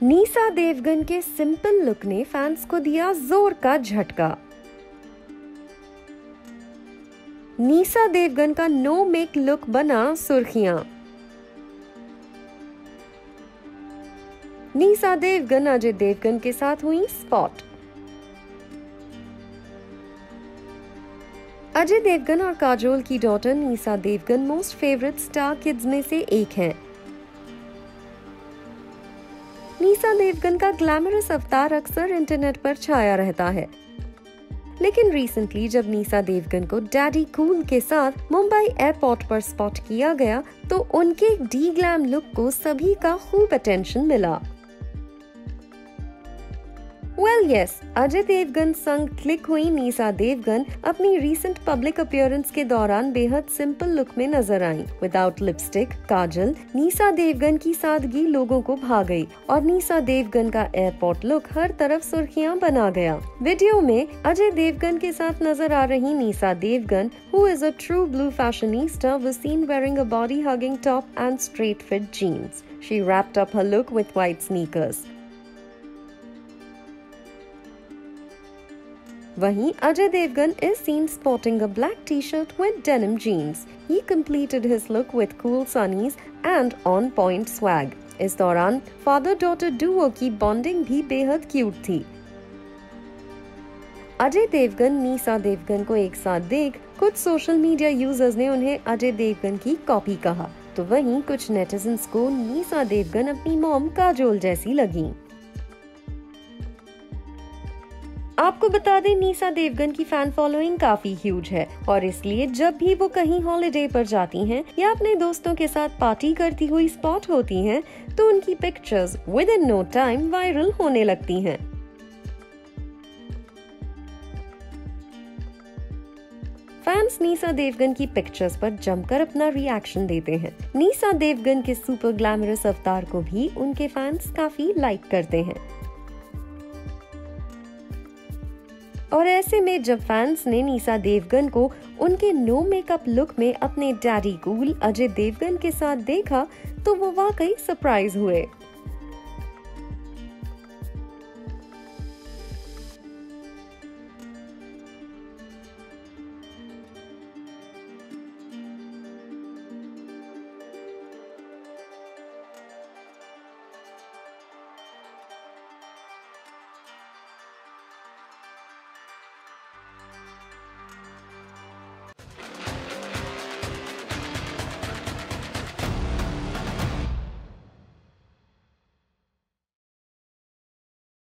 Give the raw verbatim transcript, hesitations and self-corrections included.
NISA Devgan के simple look ने fans को दिया जोर का झटका। नीसा देवगन का नो मेक लुक बना सुर्खियां। नीसा देवगन अजय देवगन के साथ हुई स्पॉट। अजय देवगन और काजोल की daughter Nysa Devgan most favourite star kids में से एक हैं। नीसा देवगन का ग्लैमरस अवतार अक्सर इंटरनेट पर छाया रहता है, लेकिन रिसेंटली जब नीसा देवगन को डैडी कूल के साथ मुंबई एयरपोर्ट पर स्पॉट किया गया तो उनके डी ग्लैम लुक को सभी का खूब अटेंशन मिला। वेल यस, अजय देवगन संग क्लिक हुई नीसा देवगन अपनी रीसेंट पब्लिक अपीयरेंस के दौरान बेहद सिंपल लुक में नजर आई। विदाउट लिपस्टिक, काजल, नीसा देवगन की सादगी लोगों को भा गई और नीसा देवगन का एयरपोर्ट लुक हर तरफ सुर्खियां बना गया। वीडियो में अजय देवगन के साथ नजर आ रही Nysa Devgan, who is a true blue fashionista, was seen wearing a body-hugging top and straight-fit jeans. She wrapped up her look with white sneakers. वहीं Ajay Devgan is seen sporting a black t-shirt with denim jeans. He completed his look with cool sunnies and on-point swag. इस दौरान father-daughter duo की bonding भी बेहद cute थी। Ajay Devgan NISA Devgan को एक साथ देख कुछ सोशल मीडिया यूजर्स ने उन्हें अजय देवगन की कॉपी कहा, तो वहीं कुछ नेटिजन्स को नीसा देवगन अपनी मॉम काजोल जैसी लगी। आपको बता दें, नीसा देवगन की फैन फॉलोइंग काफी ह्यूज है और इसलिए जब भी वो कहीं हॉलिडे पर जाती हैं या अपने दोस्तों के साथ पार्टी करती हुई स्पॉट होती हैं, तो उनकी pictures with in no time viral होने लगती हैं। फैंस नीसा देवगन की पिक्चर्स पर जमकर अपना रिएक्शन देते हैं। नीसा देवगन के सुपर ग्लैमरस अवतार को भी उनके फैंस काफी लाइक करते हैं। और ऐसे में जब फैंस ने नीसा देवगन को उनके नो मेकअप लुक में अपने डैडी कूल अजय देवगन के साथ देखा तो वो वाकई सरप्राइज हुए।